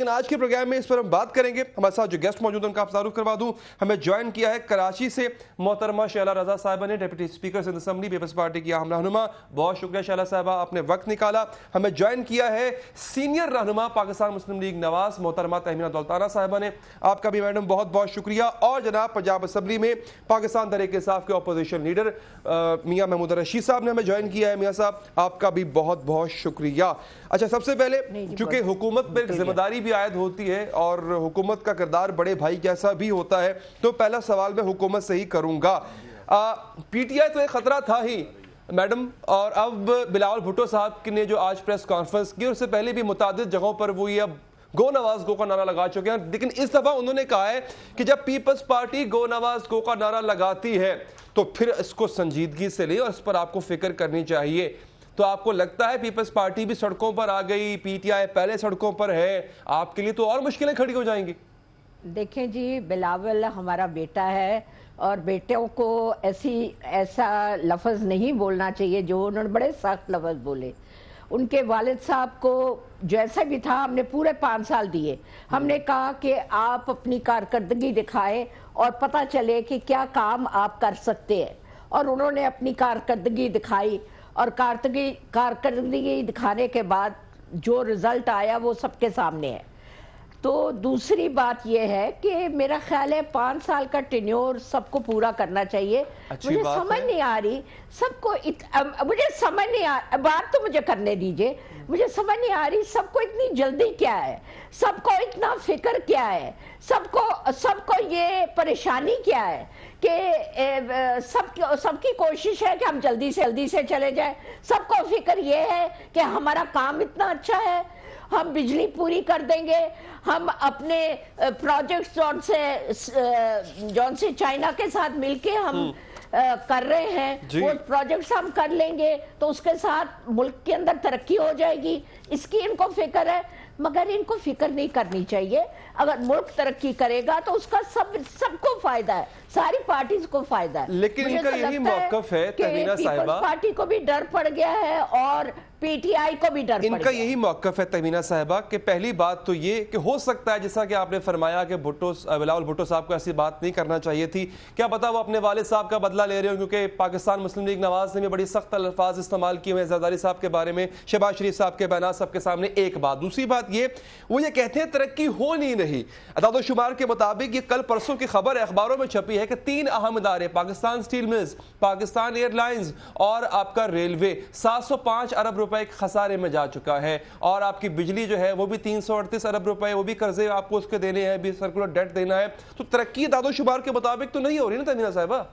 لیکن آج کے پروگرام میں اس پر ہم بات کریں گے. ہمارے ساتھ جو گیسٹ موجود ہیں ان کا آپ تعارف کروا دوں. ہمیں جوائن کیا ہے کراچی سے محترمہ شعلہ رضا صاحبہ نے, deputy speaker Sindh assembly Peoples Party کی اہم رہنما. بہت شکریہ شعلہ صاحبہ, آپ نے وقت نکالا. ہمیں جوائن کیا ہے سینئر رہنما پاکستان مسلم لیگ نواز محترمہ تہمینہ دولتانہ صاحبہ نے, آپ کا بھی میڈم بہت بہت شکریہ. اور جناب پنجاب اسمبلی میں پاکستان تحریک انصاف کے اپوزیشن لیڈر میاں محمود رشید صاحب نے ہمیں جوائن کیا ہے. میاں صاحب آپ کا بھی بہت بہت شکریہ. اچھا, سب سے پہلے چونکہ حکومت پر ذمہ داری بھی عائد ہوتی ہے اور حکومت کا کردار بڑے بھائی جیسا بھی ہوتا ہے, تو پہلا سوال میں حکومت سے ہی کروں گا. پی ٹی آئی تو ایک خطرہ تھا ہی میڈم, اور اب بلاول بھٹو صاحب نے جو آج پریس کانفرنس کی, اس سے پہلے بھی متعدد جگہوں پر وہ یہ اب گو نواز گو کا نعرہ لگا چکے ہیں. لیکن اس دفعہ انہوں نے کہا ہے کہ جب پیپلز پارٹی گو نواز گو کا نعرہ لگاتی ہے تو پھر اس کو سنجیدگی سے لیں اور اس پر آپ کو فکر کرنی چاہیے. تو آپ کو لگتا ہے پیپلز پارٹی بھی سڑکوں پر آ گئی, پی ٹی آئی پہلے سڑکوں پر ہے, آپ کے لیے تو اور مشکلیں کھڑی ہو جائیں گی؟ دیکھیں جی, بلاول ہمارا بیٹا ہے اور بیٹوں کو ایسا لفظ نہیں بولنا چاہیے جو انہوں نے بڑے سخت لفظ بولے. ان کے والد صاحب کو جیسا بھی تھا ہم نے پورے 5 سال دیے. ہم نے کہا کہ آپ اپنی کارکردگی دکھائے اور پتہ چلے کہ کیا کام آپ کر سکتے ہیں, اور انہوں نے اپنی کارکردگی دکھائی, اور کارکردگی دکھانے کے بعد جو رزلٹ آیا وہ سب کے سامنے ہے. تو دوسری بات یہ ہے کہ میرا خیال ہے 5 سال کا ٹینیور سب کو پورا کرنا چاہیے. مجھے سمجھ نہیں آ رہی سب کو مجھے سمجھ نہیں بات تو مجھے کرنے دیجئے. مجھے سمجھ نہیں آ رہی سب کو اتنی جلدی کیا ہے, سب کو اتنا فکر کیا ہے, سب کو یہ پریشانی کیا ہے کہ سب کی کوشش ہے کہ ہم جلدی سے چلے جائیں. سب کو فکر یہ ہے کہ ہمارا کام اتنا اچھا ہے, ہم بجلی پوری کر دیں گے, ہم اپنے پروجیکٹس جون سے چائنا کے ساتھ مل کے ہم کر رہے ہیں, وہ پروجیکٹس ہم کر لیں گے تو اس کے ساتھ ملک کے اندر ترقی ہو جائے گی. اس کی ان کو فکر ہے, مگر ان کو فکر نہیں کرنی چاہیے. اگر ملک ترقی کرے گا تو اس کا سب کو فائدہ ہے, ساری پارٹیز کو فائدہ ہے. لیکن ان کا یہی موقف ہے تہمینہ صاحبہ, پارٹی کو بھی ڈر پڑ گیا ہے اور پی ٹی آئی کو بھی ڈر پڑ گیا. ان کا یہی موقف ہے تہمینہ صاحبہ کہ پہلی بات تو یہ کہ ہو سکتا ہے جیسا کہ آپ نے فرمایا کہ بلاول بھٹو صاحب کو ایسی بات نہیں کرنا چاہیے تھی. کیا پتا وہ اپنے والد صاحب کا بدلہ لے رہے ہوں, کیونکہ پاکستان مسلم لیگ نواز نے بھی بڑی سخت الفاظ استعمال کیے ہوئے زرداری صاحب کے بارے میں, شہباز شریف صاحب کے بیانات سب کے سامنے. ایک بات. دوسری بات یہ, وہ یہ کہتے ہیں ترقی ہو نہیں رہی. اعداد و شمار کے مطابق یہ کل پرسوں کی خبر اخباروں میں چھپی ہے کہ 3 اہم ادارے Pakistan steel mills, Pakistan airlines اور آپ کا ریلوے 705 ارب روپے خسارے میں جا چکا ہے, اور آپ کی بجلی جو ہے وہ بھی 338 ارب روپے, وہ بھی قرضے آپ کو اس کے دینے ہیں, بھی سرکولر ڈیٹ دینا ہے. تو ترقی اعداد و شمار کے مطابق تو نہیں ہو رہی نا تہمینہ صاحبہ؟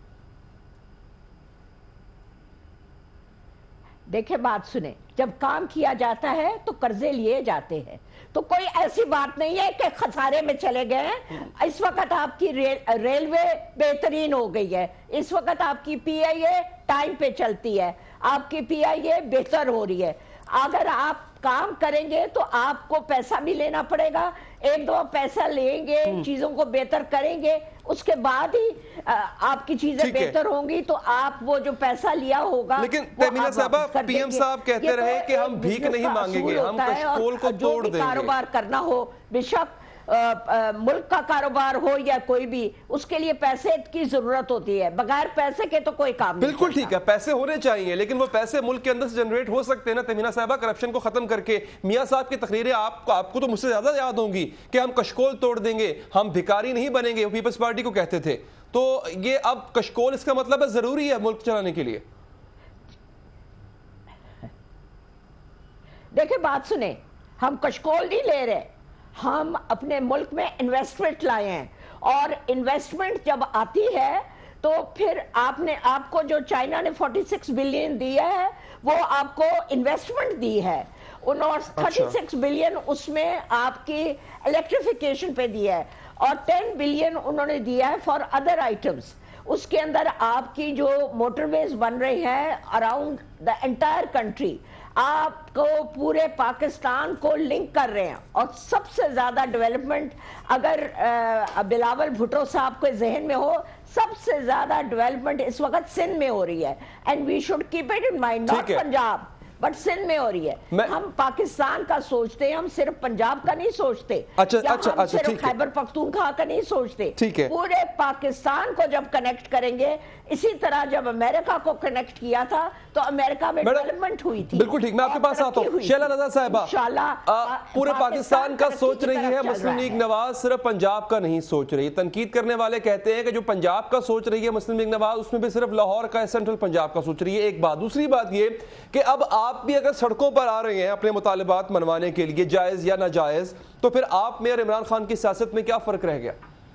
دیکھیں بات سنیں, جب کام کیا جاتا ہے تو قرضے لیے جاتے ہیں, تو کوئی ایسی بات نہیں ہے کہ خسارے میں چلے گئے ہیں. اس وقت آپ کی ریلوے بہترین ہو گئی ہے, اس وقت آپ کی پی آئی اے ٹائم پہ چلتی ہے, آپ کی پی آئی اے بہتر ہو رہی ہے. اگر آپ کام کریں گے تو آپ کو پیسہ بھی لینا پڑے گا, 1-2 پیسہ لیں گے, چیزوں کو بہتر کریں گے, اس کے بعد ہی آپ کی چیزیں بہتر ہوں گی تو آپ وہ جو پیسہ لیا ہوگا. لیکن تہمینہ صاحبہ پی ایم صاحب کہتے رہے کہ ہم بھیک نہیں مانگیں گے, ہم کشکول کو توڑ دیں گے. کاروبار کرنا ہو, بے شک ملک کا کاروبار ہو یا کوئی بھی, اس کے لیے پیسے کی ضرورت ہوتی ہے, بغیر پیسے کے تو کوئی کام نہیں. بالکل ٹھیک ہے, پیسے ہونے چاہیے, لیکن وہ پیسے ملک کے اندر سے جنریٹ ہو سکتے ہیں نا تہمینہ صاحبہ, کرپشن کو ختم کر کے. میاں صاحب کی تقریریں آپ کو تو مجھ سے زیادہ یاد ہوں گی کہ ہم کشکول توڑ دیں گے, ہم بھکاری نہیں بنیں گے, وہ پیپلز پارٹی کو کہتے تھے. تو یہ اب کشکول اس کا مطلب ہے ضروری ہے ملک چلانے کے لیے؟ دیکھیں بات سنیں, ہم کشکول نہیں لے رہے, ہم اپنے ملک میں انویسٹمنٹ لائے ہیں, اور انویسٹمنٹ جب آتی ہے تو پھر آپ کو جو چائنا نے 46 بلین دیا ہے وہ آپ کو انویسٹمنٹ دی ہے, انہوں 36 بلین اس میں آپ کی الیکٹریفیکیشن پہ دیا ہے, اور 10 بلین انہوں نے دیا ہے فار ادر آئٹمس. اس کے اندر آپ کی جو موٹر ویز بن رہی ہے اراؤنڈ دا انٹائر کنٹری, آپ کو پورے پاکستان کو لنک کر رہے ہیں. اور سب سے زیادہ ڈیولپمنٹ اگر بلاول بھٹو صاحب کے ذہن میں ہو, سب سے زیادہ ڈیولپمنٹ اس وقت سندھ میں ہو رہی ہے, and we should keep it in mind, not Punjab. But Sindh में हो रही है। हम पाकिस्तान का सोचते हैं, हम सिर्फ पंजाब का नहीं सोचते, हम सिर्फ खैबर पख्तूनख्वा का नहीं सोचते, पूरे पाकिस्तान को जब कनेक्ट करेंगे। इसी तरह जब अमेरिका को कनेक्ट किया था तो अमेरिका में डेवलपमेंट हुई थी। बिल्कुल ठीक, मैं आपके पास आता हूँ। शैला रज़ा साहिबा, पूरे पाकिस्तान का सोच रही है मुस्लिम लीग नवाज, सिर्फ पंजाब का नहीं सोच रही। तनकीद करने वाले कहते हैं कि जो पंजाब का सोच रही है मुस्लिम लीग नवाज, उसमें भी सिर्फ लाहौर का, सेंट्रल पंजाब का सोच रही है। एक बात। दूसरी बात ये कि अब आप भी अगर सड़कों पर आ रहे हैं अपने मुतालिबात मनवाने के लिए, जायज या नाजायज, तो फिर आप में और इमरान खान की सियासत में क्या फर्क रह गया?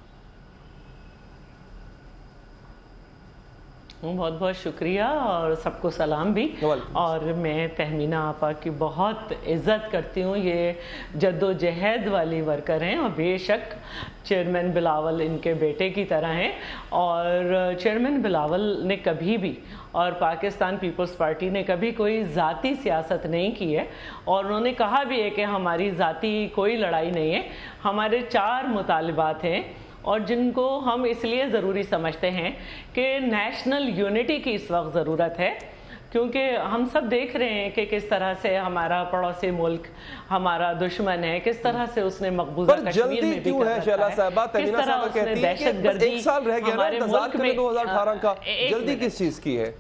बहुत बहुत शुक्रिया और सबको सलाम भी। और मैं तहमीना आपा की बहुत इज़्ज़त करती हूँ। ये जद्दोजहद वाली वर्कर हैं और बेशक चेयरमैन बिलावल इनके बेटे की तरह हैं। और चेयरमैन बिलावल ने कभी भी और पाकिस्तान पीपल्स पार्टी ने कभी कोई ज़ाती सियासत नहीं की है। और उन्होंने कहा भी है कि हमारी ज़ाती कोई लड़ाई नहीं है, हमारे 4 मुतालिबात हैं और जिनको हम इसलिए ज़रूरी समझते हैं कि नेशनल यूनिटी की इस वक्त ज़रूरत है, क्योंकि हम सब देख रहे हैं कि किस तरह से हमारा पड़ोसी मुल्क हमारा दुश्मन है, किस तरह से उसने मकबूजा कश्मीर में भी कर रखा है, किस तरह उसने दहशतगर्दी हमारे मुल्क में 2018 का जल्दी किस चीज़ की है?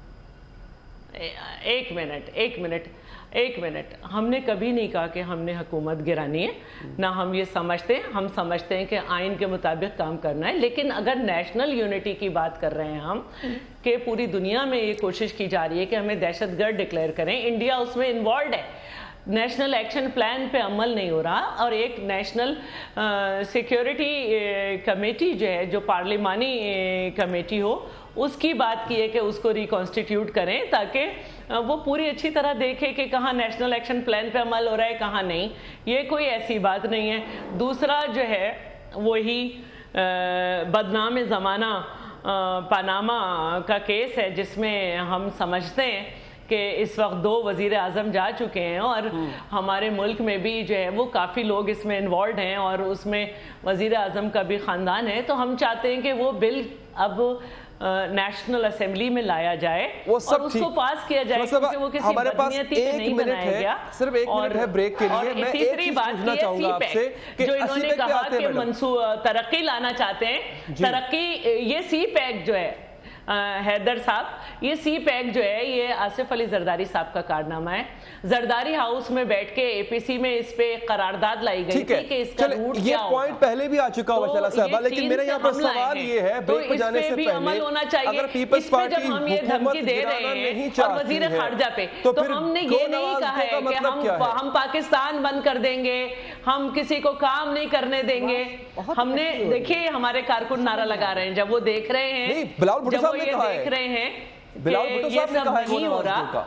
एक मिनट, हमने कभी नहीं कहा कि हमने हुकूमत गिरानी है, ना हम ये समझते हैं। हम समझते हैं कि आइन के मुताबिक काम करना है। लेकिन अगर नेशनल यूनिटी की बात कर रहे हैं हम, कि पूरी दुनिया में ये कोशिश की जा रही है कि हमें दहशतगर्द डिक्लेयर करें, इंडिया उसमें इन्वॉल्व है, नेशनल एक्शन प्लान पे अमल नहीं हो रहा, और एक नेशनल सिक्योरिटी कमेटी जो है, जो पार्लिमानी कमेटी हो, उसकी बात की है कि उसको रिकॉन्स्टिट्यूट करें ताकि वो पूरी अच्छी तरह देखे कि कहाँ नेशनल एक्शन प्लान पे अमल हो रहा है, कहाँ नहीं। ये कोई ऐसी बात नहीं है। दूसरा जो है वही बदनाम ज़माना पनामा का केस है, जिसमें हम समझते हैं कि इस वक्त 2 वज़ीर आज़म जा चुके हैं और हमारे मुल्क में भी जो है वो काफ़ी लोग इसमें इन्वॉल्व हैं और उसमें वज़ीर आज़म का भी ख़ानदान है। तो हम चाहते हैं कि वो बिल अब नेशनल असेंबली में लाया जाए और उसको पास किया जाए, क्योंकि वो किसी बदनीयती पे नहीं बनाया गया। सिर्फ 1 मिनट है ब्रेक के लिए। मैं तीसरी बात ये आपसे जो इन्होंने कहा कि तरक्की लाना चाहते हैं, तरक्की, ये सी पैक जो है हैदर साहब, ये सी पैक जो है ये आसिफ अली जरदारी साहब का कारनामा है। जरदारी हाउस में बैठ के एपीसी में इस पे करारदाद लाई गई थी कि इसका रूट क्या होगा। पॉइंट पहले भी आ चुका हुआ शैला साहबा, लेकिन मेरा यहाँ पर सवाल ये है, ब्रेक पे जाने से पहले अमल होना चाहिए। अगर पीपल्स पार्टी जब हम ये धमकी दे रहे हैं और वजीर खारजा पे, तो हमने ये नहीं कहा है कि हम पाकिस्तान बंद कर देंगे, हम किसी को काम नहीं करने देंगे। हमने देखिए हमारे कारकुन नारा लगा रहे हैं, जब वो देख रहे हैं, ये देख रहे हैं कि ये सब नहीं हो रहा,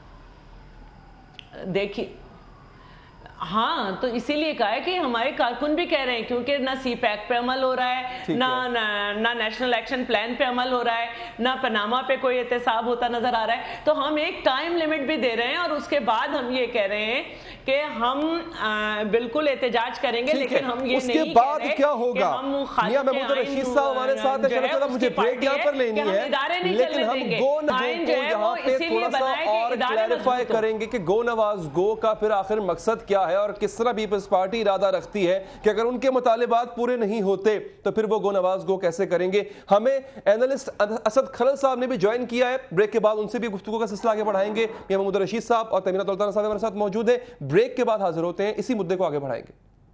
देखिए हाँ, तो इसीलिए कहा है कि हमारे कारकुन भी कह रहे हैं, क्योंकि ना सी पैक पे अमल हो रहा है, ना नेशनल एक्शन प्लान पे अमल हो रहा है, ना पनामा पे कोई एहतसाब होता नजर आ रहा है। तो हम एक टाइम लिमिट भी दे रहे हैं और उसके बाद हम ये कह रहे हैं कि हम बिल्कुल एहतजाज करेंगे, लेकिन हम ये उसके नहीं बाद कह रहे क्या होगा? मियां महमूद रशीद साहब हमारे साथ हैं, मुझे ब्रेक यहाँ पर लेनी है, लेकिन हम गो नवाज गो यहाँ पे थोड़ा सा और क्लैरिफाई करेंगे कि गो नवाज गो का फिर आखिर मकसद क्या है और किस तरह पीपल्स पार्टी इरादा रखती है कि अगर उनके मुतालिबात पूरे नहीं होते तो फिर वो गो नवाज गो कैसे करेंगे। हमें एनालिस्ट असद खरल साहब ने भी ज्वाइन किया है, ब्रेक के बाद उनसे भी गुफ्तगू का सिलसिला आगे बढ़ाएंगे। मियां महमूद रशीद साहब और तहमीना दौलताना साहब हमारे साथ मौजूद है, ब्रेक के बाद हाजिर होते हैं, इसी मुद्दे को आगे बढ़ाएंगे।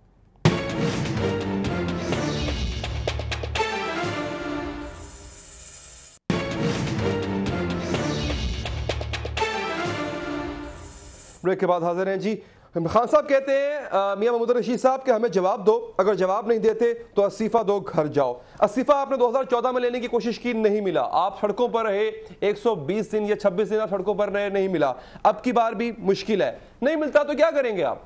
ब्रेक के बाद हाजिर हैं जी। खान साहब कहते हैं मियां महमूद रशीद साहब के हमें जवाब दो, अगर जवाब नहीं देते तो इस्तीफा दो, घर जाओ। इस्तीफा आपने 2014 में लेने की कोशिश की, नहीं मिला, आप सड़कों पर रहे, 120 दिन या 26 दिन आप सड़कों पर रहे, नहीं मिला, अब की बार भी मुश्किल है, नहीं मिलता तो क्या करेंगे आप?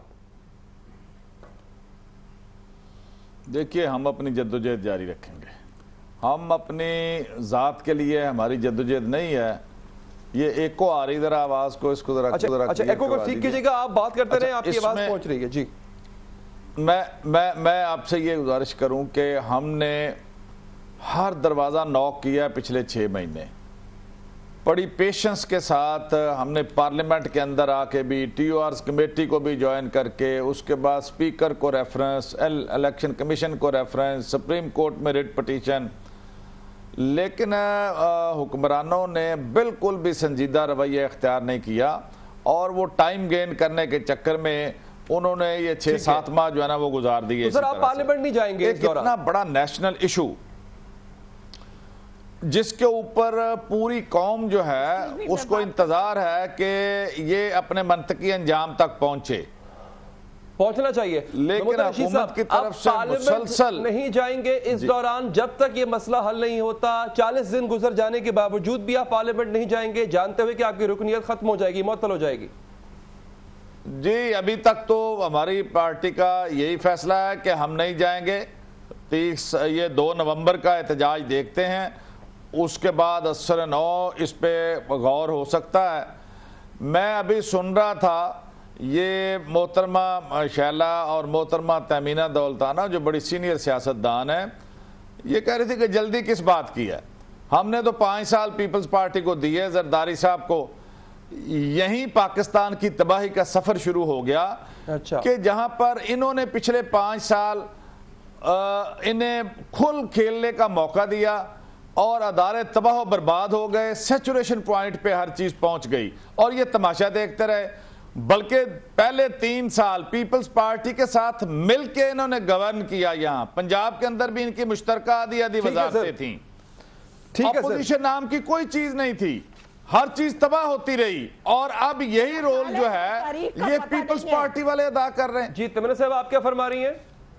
देखिए, हम अपनी जद्दोजहद जारी रखेंगे। हम अपनी ज़ात के लिए, हमारी जद्दोजहद नहीं है ये एको आ रही, जरा आवाज को इसको जरा अच्छा एको को ठीक कीजिएगा, आप बात करते रहे, आपकी आवाज पहुंच रही है जी। मैं आपसे ये गुजारिश करूं कि हमने हर दरवाजा नॉक किया है पिछले 6 महीने, بڑی پیشنس کے ساتھ ہم نے پارلیمنٹ کے اندر آ کے بھی ٹی او آرز کمیٹی کو بھی جوائن کر کے اس کے بعد اسپیکر کو ریفرنس، الیکشن کمیشن کو ریفرنس، سپریم کورٹ میں ریٹ پٹیشن، لیکن حکمرانوں نے بالکل بھی سنجیدہ رویہ اختیار نہیں کیا اور وہ ٹائم گین کرنے کے چکر میں انہوں نے یہ 6-7 ماہ جو ہے نا وہ گزار دیے. سر آپ پارلیمنٹ نہیں جائیں گے؟ اتنا بڑا نیشنل ایشو جس کے اوپر پوری قوم جو ہے اس کو انتظار ہے کہ یہ اپنے منطقی انجام تک پہنچنا چاہیے، لیکن حکومت کی طرف سے مسلسل نہیں جائیں گے اس دوران جب تک یہ مسئلہ حل نہیں ہوتا. 40 دن گزر جانے کے باوجود بھی آپ پارلیمنٹ نہیں جائیں گے جانتے ہوئے کہ آپ کی رکنیت ختم ہو جائے گی، معطل ہو جائے گی؟ جی ابھی تک تو ہماری پارٹی کا یہی فیصلہ ہے کہ ہم نہیں جائیں گے. یہ 2 نومبر کا احتجاج دیکھتے ہیں، اس کے بعد 9 اس پہ غور ہو سکتا ہے. میں ابھی سن رہا تھا یہ محترمہ شیلہ اور محترمہ تہمینہ دولتانہ جو بڑی سینئر سیاستدان ہیں، یہ کہہ رہی تھی کہ جلدی کس بات کی ہے، ہم نے تو 5 سال پیپلز پارٹی کو دیے. زرداری صاحب کو یہیں پاکستان کی تباہی کا سفر شروع ہو گیا کہ جہاں پر انہوں نے پچھلے 5 سال انہیں کھل کھیلنے کا موقع دیا اور ادارے تباہ و برباد ہو گئے، سیچوریشن پوائنٹ پہ ہر چیز پہنچ گئی اور یہ تماشا دیکھتے رہے. بلکہ پہلے 3 سال پیپلز پارٹی کے ساتھ مل کے انہوں نے گورن کیا. یہاں پنجاب کے اندر بھی ان کی مشترکہ آدھی وزارتیں تھیں، اپوزیشن نام کی کوئی چیز نہیں تھی، ہر چیز تباہ ہوتی رہی. اور اب یہی رول جو ہے یہ پیپلز پارٹی والے ادا کر رہے ہیں. جی تہمینہ صاحب آپ کیا فرما رہی ہیں؟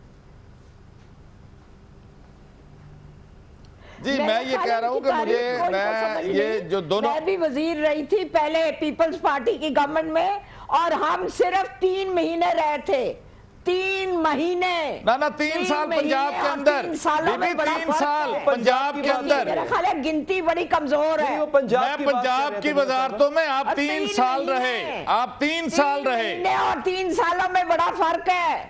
جی میں یہ کہہ رہا ہوں کہ مجھے یہ جو دونوں، میں بھی وزیر رہی تھی پہلے پیپلز پارٹی کی گورنمنٹ میں اور ہم صرف 3 مہینے رہے تھے. 3 مہینے نہ 3 سال پنجاب کے اندر، 3 سال پنجاب کے اندر. میرا خیال ہے گنتی بڑی کمزور ہے. میں پنجاب کی وزارتوں میں آپ 3 سال رہے، آپ 3 سال رہے اور 3 سالوں میں بڑا فرق ہے.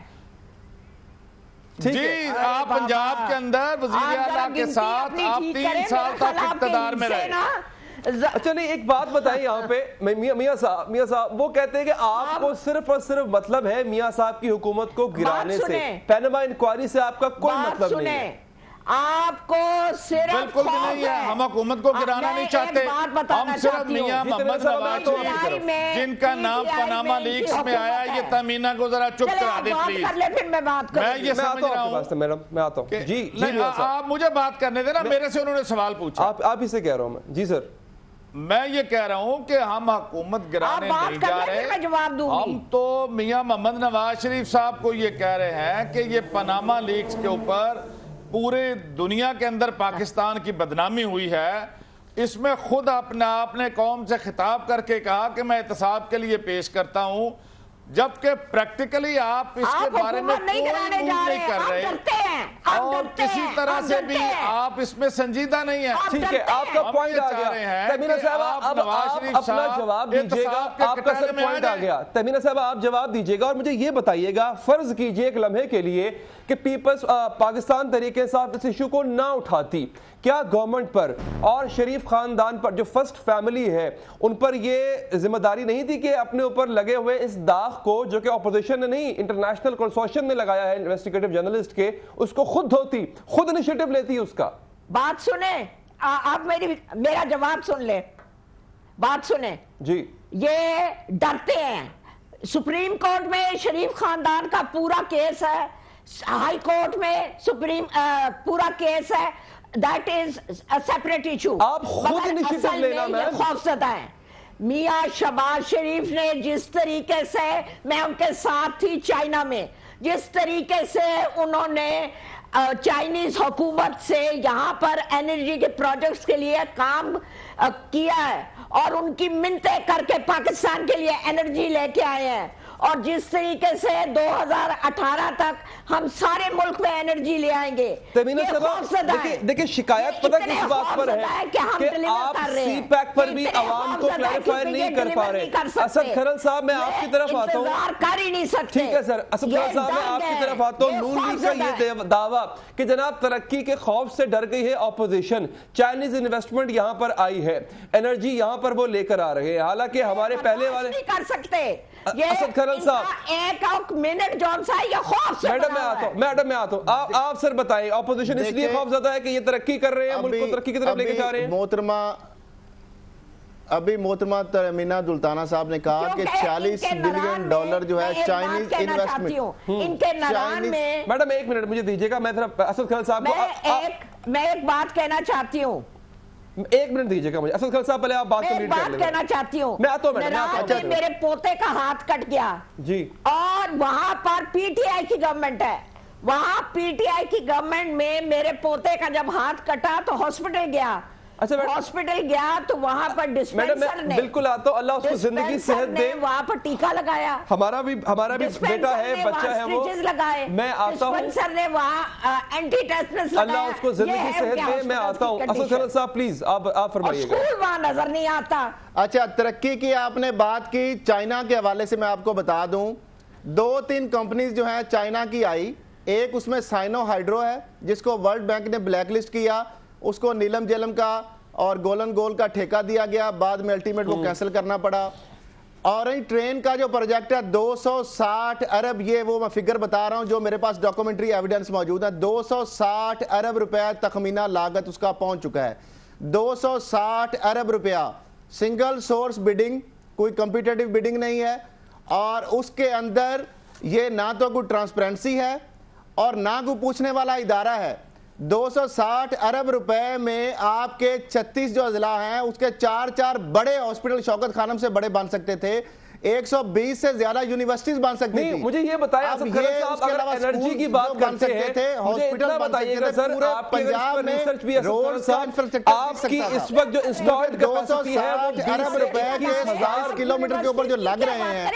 جی آپ پنجاب کے اندر وزیر اعلیٰ کے ساتھ آپ 3 سال تک اقتدار میں رہے. اچھا نہیں ایک بات بتائیں یہاں پہ میاں صاحب وہ کہتے ہیں کہ آپ کو صرف اور صرف مطلب ہے میاں صاحب کی حکومت کو گرانے سے، پینما انکوائری سے آپ کا کوئی مطلب نہیں ہے. آپ کو صرف بالکل بھی نہیں ہے، ہم حکومت کو گرانا نہیں چاہتے. ہم صرف میاں محمد نواز شریف جن کا نام پاناما لیکس میں آیا، یہ تہمینہ کو ذرا چپ کرا دیں پلیز. میں یہ سمجھ رہا ہوں، میں آتا ہوں. جی آپ مجھے بات کرنے دیں نا، میرے سے انہوں نے سوال پوچھا. آپ ہی سے کہہ رہا ہوں میں. جی سر میں یہ کہہ رہا ہوں کہ ہم حکومت گرانے نہیں جا رہے. ہم تو میاں محمد نواز شریف صاحب کو یہ کہہ رہے ہیں کہ یہ پاناما لیکس کے اوپر پورے دنیا کے اندر پاکستان کی بدنامی ہوئی ہے. اس میں خود آپ نے قوم سے خطاب کر کے کہا کہ میں احتساب کے لیے پیش کرتا ہوں، جبکہ پریکٹیکلی آپ اس کے بارے میں کوئی موو نہیں کر رہے اور کسی طرح سے بھی آپ اس میں سنجیدہ نہیں ہیں. ٹھیک ہے آپ کا پوائنٹ آ گیا. تہمینہ صاحب اب آپ اپنا جواب دیجیے گا، آپ کا سر پوائنٹ آ گیا. تہمینہ صاحب آپ جواب دیجیے گا اور مجھے یہ بتائیے گا، فرض کیجئے ایک لمحے کے لیے کہ پیپلز پاکستان تحریک انصاف اس ایشو کو نہ اٹھاتی، کیا گورنمنٹ پر اور شریف خاندان پر جو فرسٹ فیملی ہے ان پر یہ ذمہ داری نہیں تھی کہ اپنے اوپر لگے ہوئے اس داغ کو جو کہ اپوزیشن نے نہیں انٹرنیشنل کنسورشیم نے لگایا ہے انویسٹیگیٹو جرنلسٹ کے، اس کو خود دھوتی، خود انیشیٹو لیتی اس کا؟ بات سنیں آپ میرا جواب سن لیں. بات سنیں جی. یہ ڈرتے ہیں. سپریم کورٹ میں شریف خاندان کا پورا کیس ہے، ہائی کورٹ میں پورا کیس ہے. That is a separate issue. آپ خود انیشیٹو لینا میم. خوفزدہ ہے. میاں شہباز شریف نے جس طریقے سے، میں ان کے ساتھ تھی چائنا میں، جس طریقے سے انہوں نے چائنیز حکومت سے یہاں پر انرجی کے پروجیکٹس کے لیے کام کیا ہے اور ان کی منتیں کر کے پاکستان کے لیے انرجی لے کے آئے ہیں اور جس طریقے سے 2018 تک ہم سارے ملک میں انرجی لے آئیں گے. تہمینہ صاحبہ دیکھیں شکایت پتہ کس بات پر ہے کہ آپ سی پیک پر بھی عوام کو کلیریفائی نہیں کر پا رہے. اسد کھرل صاحب میں آپ کی طرف آتا ہوں. کر ہی نہیں سکتے. ٹھیک ہے سر, اسد کھرل صاحب میں آپ کی طرف آتا ہوں. نون لیگ کا یہ دعویٰ کہ جناب ترقی کے خوف سے ڈر گئی ہے اپوزیشن, چائنیز انویسٹمنٹ یہاں پر آئی ہے, انرجی یہاں پر وہ لے کر آ رہے ہیں, حالانکہ ہمارے پہلے والے نہیں کر سکتے. اسد کھرل صاحب ایک منٹ جون سا یہ خوف سے میڈم میں آتا ہوں. آپ سر بتائیں اپوزیشن اس لیے خوف زدہ ہے کہ یہ ترقی کر رہے ہیں, ملک کو ترقی کی طرف لے کے جا رہے ہیں. ابھی محترمہ تہمینہ دولتانہ صاحب نے کہا کہ $40 بلین جو ہے چائنیز انویسٹمنٹ. ان کے نران میں میڈم ایک منٹ مجھے دیجیے گا, میں اسد کھرل صاحب کو میں ایک بات کہنا چاہتی ہوں. ایک منٹ دیجیے گا مجھے. اسد کھرل صاحب پہلے آپ بات کمپلیٹ کر لیں. میں کہنا چاہتی ہوں میں آتا ہوں میڈم. میرے پوتے کا ہاتھ کٹ گیا جی, اور وہاں پر پی ٹی آئی کی گورنمنٹ ہے. وہاں پی ٹی آئی کی گورنمنٹ میں میرے پوتے کا جب ہاتھ کٹا تو ہاسپٹل گیا. ہاسپٹل گیا تو وہاں پر ڈسپینسر نے, بالکل آتا ہوں, اللہ اس کو زندگی صحت دے, وہاں پر ٹیکا لگایا. ہمارا بھی بیٹا ہے, بچہ ہے وہ. میں آتا ہوں, ڈسپینسر نے وہاں اینٹی ٹیٹنس لگایا. اللہ اس کو زندگی صحت دے. میں آتا ہوں. اسد کھرل صاحب پلیز آپ فرمائیے گا. اسکول وہاں نظر نہیں آتا. اچھا, ترقی کی آپ نے بات کی, چائنا کے حوالے سے میں آپ کو بتا دوں 2-3 کمپنیز جو ہیں چائنا کی آئی. ایک اس میں سائنو ہائیڈرو ہے جس کو ورلڈ بینک نے بلیک لسٹ کیا, اس کو نیلم جیلم کا اور گولن گول کا ٹھیکہ دیا گیا, بعد میں الٹیمیٹ وہ کینسل کرنا پڑا. اورنج ٹرین کا جو پروجیکٹ ہے 260 ارب, یہ وہ میں فگر بتا رہا ہوں جو میرے پاس ڈاکومنٹری ایویڈنس موجود ہے, 260 ارب روپے تخمینہ لاگت اس کا پہنچ چکا ہے. 260 ارب روپیہ سنگل سورس بیڈنگ, کوئی کمپیٹیٹیو بیڈنگ نہیں ہے, اور اس کے اندر یہ نہ تو کوئی ٹرانسپیرنسی ہے اور نہ کوئی پوچھنے والا ادارہ ہے. 260 ارب روپے میں آپ کے 36 جو اضلاع ہیں اس کے 4 بڑے ہاسپٹل شوکت خانم سے بڑے بن سکتے تھے, 120 سے زیادہ یونیورسٹیز بن سکتی تھی. مجھے یہ بتائیں اسد کھرل صاحب, اگر انرجی کی بات کرتے ہیں مجھے اتنا بتائیے گا سر, آپ کی اگر ریسرچ بھی اسد کھرل صاحب, آپ کی اس وقت جو انسٹالڈ کیپیسٹی ہے وہ 260 ارب روپے کے 27 کلومیٹر کے اوپر جو لگ رہے ہیں,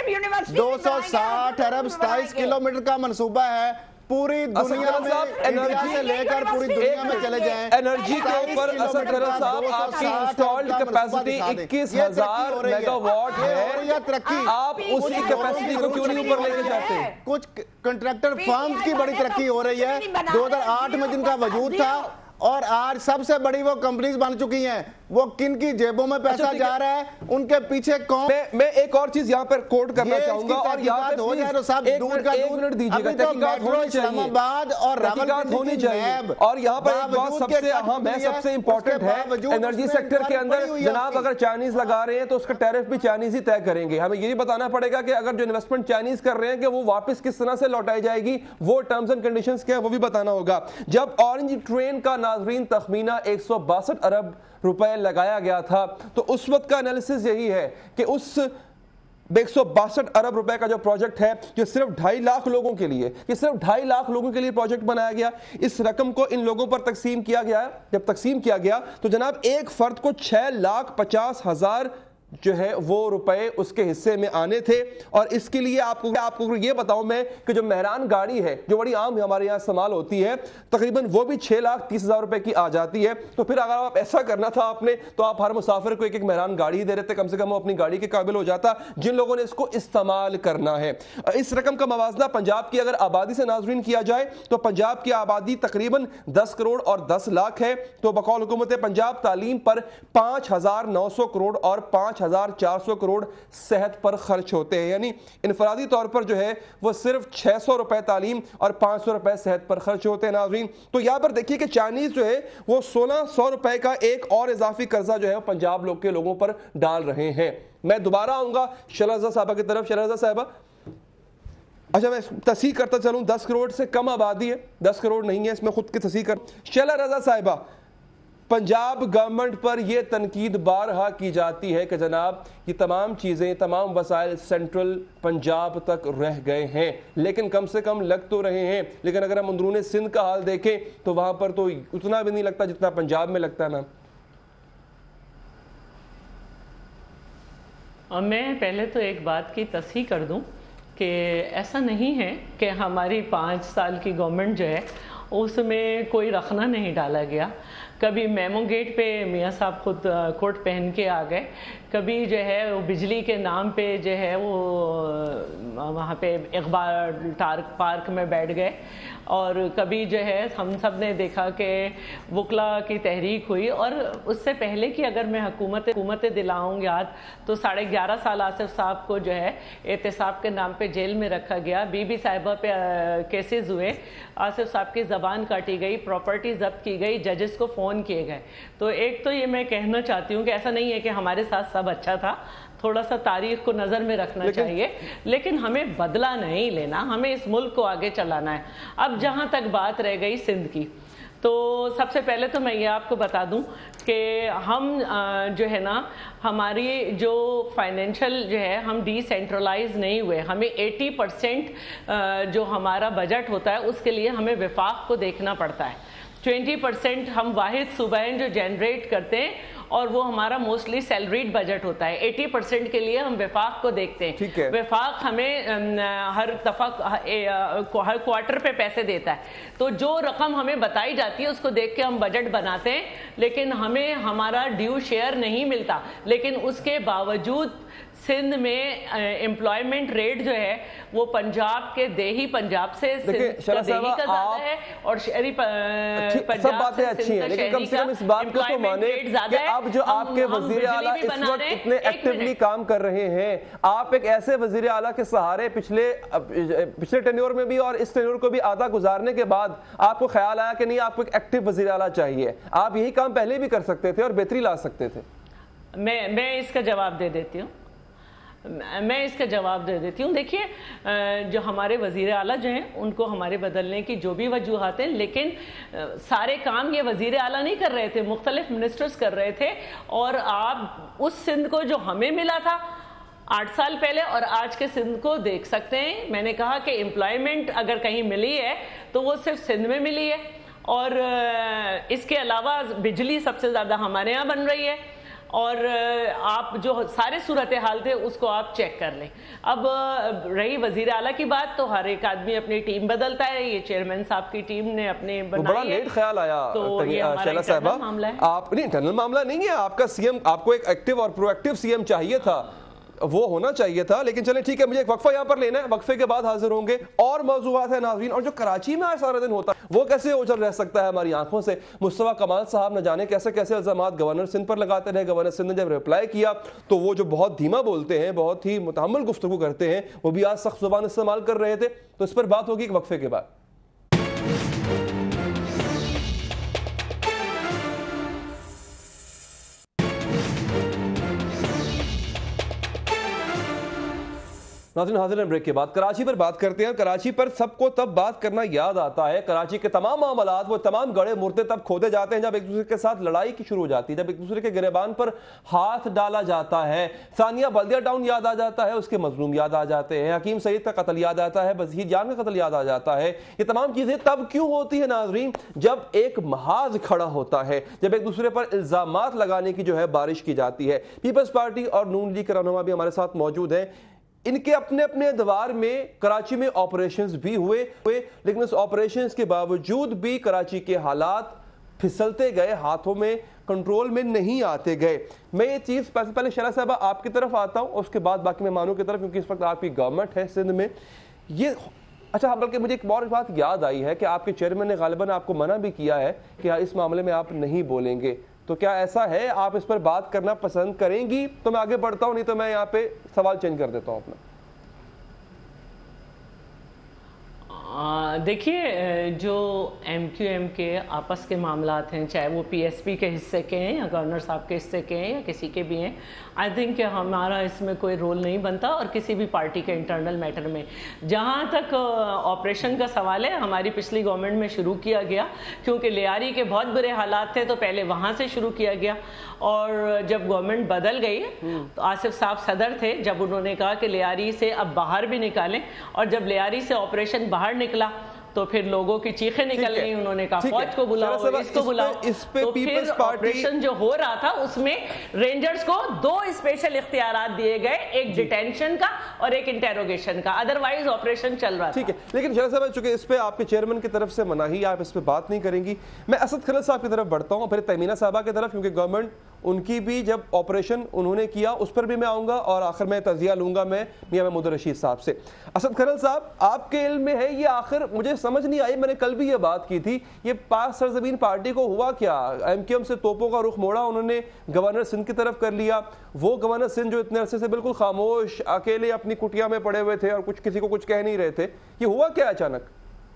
260 ارب 27 کلومیٹر کا منصوبہ ہے. پوری دنیا میں انڈیا سے لے کر پوری دنیا میں چلے جائیں, انرجی کے اوپر اسد کھرل صاحب آپ کی انسٹالڈ کیپیسٹی 21,000 میگا واٹ ہے. آپ اسی کیپیسٹی کو کیوں نہیں اوپر لے کے جاتے؟ کچھ کنٹریکٹر فرمز کی بڑی ترقی ہو رہی ہے 2008 میں جن کا وجود تھا, اور آج سب سے بڑی وہ کمپنیز بن چکی ہیں. وہ کن کی جیبوں میں پیسہ جا رہا ہے, ان کے پیچھے کون. میں ایک اور چیز یہاں پر کوٹ کرنا چاہوں گا, اور یہاں پر ہو جائے تو صاحب دودھ کا دودھ. دیجیے گا, تحقیقات ہونی چاہیے, اور تحقیقات ہونی چاہیے. اور یہاں پر ایک بات سب سے اہم ہے, سب سے امپورٹنٹ ہے, انرجی سیکٹر کے اندر جناب اگر چائنیز لگا رہے ہیں تو اس کا ٹیرف بھی چائنیز ہی طے کریں گے. ہمیں یہ بتانا پڑے گا کہ اگر جو انویسٹمنٹ چائنیز کر رہے ہیں کہ وہ واپس کس طرح سے لوٹائی جائے گی, وہ ٹرمز اینڈ کنڈیشنز کیا ہے وہ بھی بتانا ہوگا. جب اورنج ٹرین کا ناظرین تخمینہ 162 ارب روپے لگایا گیا تھا تو اس وقت کا انالیسس یہی ہے کہ اس 162 ارب روپے کا جو پروجیکٹ ہے, جو صرف 2.5 لاکھ لوگوں کے لیے, یہ صرف 2.5 لاکھ لوگوں کے لیے پروجیکٹ بنایا گیا, اس رقم کو ان لوگوں پر تقسیم کیا گیا. جب تقسیم کیا گیا تو جناب ایک فرد کو 6,50,000 جو ہے وہ روپے اس کے حصے میں آنے تھے. اور اس کے لیے آپ کو یہ بتاؤں میں کہ جو مہران گاڑی ہے جو بڑی عام ہمارے یہاں استعمال ہوتی ہے, تقریباً وہ بھی 6,30,000 روپے کی آ جاتی ہے. تو پھر اگر آپ ایسا کرنا تھا آپ نے تو آپ ہر مسافر کو ایک مہران گاڑی ہی دے رہے تھے, کم سے کم وہ اپنی گاڑی کے قابل ہو جاتا جن لوگوں نے اس کو استعمال کرنا ہے. اس رقم کا موازنہ پنجاب کی اگر آبادی سے ناظرین کیا جائے تو پنجاب کی آبادی تقریباً 10 کروڑ اور 10 لاکھ ہے. تو بقول حکومت پنجاب تعلیم پر 5,900 کروڑ اور 5,400 کروڑ صحت پر خرچ ہوتے ہیں, یعنی انفرادی طور پر جو ہے وہ صرف 600 روپے تعلیم اور 500 روپے صحت پر خرچ ہوتے ہیں. ناظرین تو یہاں پر دیکھیے کہ چائنیز جو ہے وہ 1,600 روپے کا ایک اور اضافی قرضہ جو ہے وہ پنجاب کے لوگوں پر ڈال رہے ہیں. میں دوبارہ آؤں گا شہلازہ صاحبہ کی طرف. شہلازہ صاحبہ, اچھا میں تصحیح کرتا چلوں, 10 کروڑ سے کم آبادی ہے, 10 کروڑ نہیں ہے, اس میں خود کی تصحیح کر. شہلازہ صاحبہ, پنجاب گورنمنٹ پر یہ تنقید بارہا کی جاتی ہے کہ جناب یہ تمام چیزیں, تمام وسائل سینٹرل پنجاب تک رہ گئے ہیں, لیکن کم سے کم لگ تو رہے ہیں. لیکن اگر ہم اندرون سندھ کا حال دیکھیں تو وہاں پر تو اتنا بھی نہیں لگتا جتنا پنجاب میں لگتا ہے. میم میں پہلے تو ایک بات کی تصحیح کر دوں کہ ایسا نہیں ہے کہ ہماری 5 سال کی گورنمنٹ جو ہے اس میں کوئی رخنہ نہیں ڈالا گیا. کبھی میمو گیٹ پہ میاں صاحب خود کوٹ پہن کے آ گئے, کبھی جو ہے وہ بجلی کے نام پہ جو ہے وہ وہاں پہ اقبال پارک میں بیٹھ گئے, اور کبھی جو ہے ہم سب نے دیکھا کہ وکلا کی تحریک ہوئی. اور اس سے پہلے کی اگر میں حکومت دلاؤں یاد تو 11.5 سال آصف صاحب کو جو ہے احتساب کے نام پہ جیل میں رکھا گیا, بی بی صاحبہ پہ کیسز ہوئے, آصف صاحب کی زبان کاٹی گئی, پراپرٹی ضبط کی گئی, ججز کو فون کیے گئے. تو ایک تو یہ میں کہنا چاہتی ہوں کہ ایسا نہیں ہے کہ ہمارے ساتھ سب اچھا تھا, تھوڑا سا تاریخ کو نظر میں رکھنا چاہیے, لیکن ہمیں بدلہ نہیں لینا, ہمیں اس ملک کو آگے چلانا ہے. اب جہاں تک بات رہ گئی سندھ کی, تو سب سے پہلے تو میں یہ آپ کو بتا دوں کہ ہم جو ہے نا ہماری جو فائنینشل جو ہے ہم ڈی سینٹرلائز نہیں ہوئے. ہمیں 80% جو ہمارا بجٹ ہوتا ہے اس کے لیے ہمیں وفاق کو دیکھنا پڑتا ہے. 20% ہم واحد صوبہ ہیں جو جنریٹ کرتے ہیں, اور وہ ہمارا موسٹلی سیلریڈ بجٹ ہوتا ہے. 80% کے لیے ہم وفاق کو دیکھتے ہیں. وفاق ہمیں ہر دفعہ ہر کوارٹر پہ پیسے دیتا ہے, تو جو رقم ہمیں بتائی جاتی ہے اس کو دیکھ کے ہم بجٹ بناتے ہیں, لیکن ہمیں ہمارا ڈیو شیئر نہیں ملتا. لیکن اس کے باوجود سندھ میں امپلائمنٹ ریٹ جو ہے وہ پنجاب کے دیہی پنجاب سے دیہی کا زیادہ ہے, اور شہری سب باتیں اچھی ہیں, لیکن کم سے کم اس بات کو تو مانے کہ اب جو آپ کے وزیر اعلیٰ اس وقت اتنے ایکٹیولی کام کر رہے ہیں, آپ ایک ایسے وزیر اعلیٰ کے سہارے پچھلے ٹینیور میں بھی اور اس ٹینیور کو بھی آدھا گزارنے کے بعد آپ کو خیال آیا کہ نہیں آپ کو ایک ایکٹیو وزیر اعلیٰ چاہیے. آپ یہی کام پہلے بھی کر سکتے تھے اور بہتری لا سکتے تھے. میں اس کا جواب دے دیتی ہوں. دیکھیے جو ہمارے وزیر اعلیٰ جو ہیں ان کو ہمارے بدلنے کی جو بھی وجوہات ہیں, لیکن سارے کام یہ وزیر اعلیٰ نہیں کر رہے تھے, مختلف منسٹرز کر رہے تھے. اور آپ اس سندھ کو جو ہمیں ملا تھا 8 سال پہلے اور آج کے سندھ کو دیکھ سکتے ہیں. میں نے کہا کہ امپلائمنٹ اگر کہیں ملی ہے تو وہ صرف سندھ میں ملی ہے, اور اس کے علاوہ بجلی سب سے زیادہ ہمارے یہاں بن رہی ہے. اور آپ جو سارے صورتحال تھے اس کو آپ چیک کر لیں. اب رہی وزیر اعلیٰ کی بات, تو ہر ایک آدمی اپنی ٹیم بدلتا ہے. یہ چیئرمین صاحب کی ٹیم نے اپنے بنائی ہے. بڑا لیٹ خیال آیا شیلا صاحبہ, آپ نہیں انٹرنل معاملہ نہیں ہے آپ کا. سی ایم آپ کو ایک ایکٹیو اور پرو ایکٹیو سی ایم چاہیے تھا, وہ ہونا چاہیے تھا. لیکن چلیں ٹھیک ہے, مجھے ایک وقفہ یہاں پر لینا ہے, وقفے کے بعد حاضر ہوں گے. اور موضوعات ہیں ناظرین, اور جو کراچی میں سارا دن ہوتا ہے وہ کیسے اوجھل رہ سکتا ہے ہماری آنکھوں سے. مصطفیٰ کمال صاحب نہ جانے کیسے کیسے الزامات گورنر سندھ پر لگاتے رہے. گورنر سندھ نے جب ریپلائی کیا تو وہ جو بہت دھیما بولتے ہیں, بہت ہی متحمل گفتگو کرتے ہیں, وہ بھی آج سخت زبان استعمال کر رہے تھے. تو اس پر بات ہوگی ایک وقفے کے بعد. ناظرین حاضر ہیں بریک کے بعد. کراچی پر بات کرتے ہیں. کراچی پر سب کو تب بات کرنا یاد آتا ہے, کراچی کے تمام معاملات, وہ تمام گڑھے مردے تب کھودے جاتے ہیں جب ایک دوسرے کے ساتھ لڑائی کی شروع ہو جاتی ہے, جب ایک دوسرے کے گریبان پر ہاتھ ڈالا جاتا ہے. ثانیہ بلدیہ ٹاؤن یاد آ جاتا ہے, اس کے مظلوم یاد آ جاتے ہیں, حکیم سعید کا قتل یاد آتا ہے, بزہیر جان کا قتل یاد آ جاتا ہے. یہ تمام چیزیں تب کیوں ہوتی ہے ناظرین, جب ایک محاذ کھڑا ہوتا ہے, جب ایک دوسرے پر الزامات لگانے کی جو ہے بارش کی جاتی ہے. پیپلز پارٹی اور نون لیگ کے رہنما بھی ہمارے ساتھ موجود ہیں. ان کے اپنے اپنے ادوار میں کراچی میں آپریشنز بھی ہوئے, لیکن اس آپریشنز کے باوجود بھی کراچی کے حالات پھسلتے گئے, ہاتھوں میں کنٹرول میں نہیں آتے گئے. میں یہ چیز پہلے شیلا صاحبہ آپ کی طرف آتا ہوں, اس کے بعد باقی مہمانوں کی طرف, کیونکہ اس وقت آپ کی گورنمنٹ ہے سندھ میں. یہ اچھا, بلکہ مجھے ایک اور بات یاد آئی ہے کہ آپ کے چیئرمین نے غالباً آپ کو منع بھی کیا ہے کہ اس معاملے میں آپ نہیں بولیں گے. تو کیا ایسا ہے, آپ اس پر بات کرنا پسند کریں گی؟ تو میں آگے بڑھتا ہوں, نہیں تو میں یہاں پہ سوال چینج کر دیتا ہوں اپنا. دیکھیے جو ایم کیو ایم کے آپس کے معاملات ہیں, چاہے وہ پی ایس پی کے حصے کے ہیں یا گورنر صاحب کے حصے کے ہیں یا کسی کے بھی ہیں, آئی تھنک کہ ہمارا اس میں کوئی رول نہیں بنتا, اور کسی بھی پارٹی کے انٹرنل میٹر میں. جہاں تک آپریشن کا سوال ہے, ہماری پچھلی گورنمنٹ میں شروع کیا گیا, کیونکہ لیاری کے بہت برے حالات تھے تو پہلے وہاں سے شروع کیا گیا. اور جب گورنمنٹ بدل گئی تو آصف صاحب صدر تھے, جب انہوں نے کہا کہ لیاری سے اب باہر بھی نکالیں, اور جب لیاری سے آپریشن باہر نکلا تو پھر لوگوں کی چیخیں نکل گئی, انہوں نے کہا فوج کو بلاؤ, اس کو بلاؤ. تو پھر آپریشن جو ہو رہا تھا اس میں رینجرز کو 2 اسپیشل اختیارات دیے گئے, ایک ڈیٹینشن کا اور ایک انٹیروگیشن کا, ادروائز آپریشن چل رہا تھا. ٹھیک ہے, لیکن شہزاد صاحب چونکہ اس پہ آپ کے چیئرمین کی طرف سے مناہی, آپ اس پہ بات نہیں کریں گی, میں اسد کھرل صاحب کی طرف بڑھتا ہوں, پھر تہمینہ صاحبہ کی طرف, کیونکہ گورنمنٹ ان کی بھی جب آپریشن انہوں نے کیا اس پر بھی میں آؤں گا, اور آخر میں تجزیہ لوں گا میں میاں محمود رشید صاحب سے. اسد کھرل صاحب, آپ کے علم میں ہے یہ آخر مجھے سمجھ نہیں آئی, میں نے کل بھی یہ بات کی تھی, یہ پاک سرزمین پارٹی کو ہوا کیا؟ ایم کیو ایم سے توپوں کا رخ موڑا انہوں نے, گورنر سندھ کی طرف کر لیا, وہ گورنر سندھ جو اتنے عرصے سے بالکل خاموش اکیلے اپنی کٹیا میں پڑے ہوئے تھے اور کچھ کسی کو کچھ کہہ نہیں رہے تھے, یہ ہوا کیا اچانک؟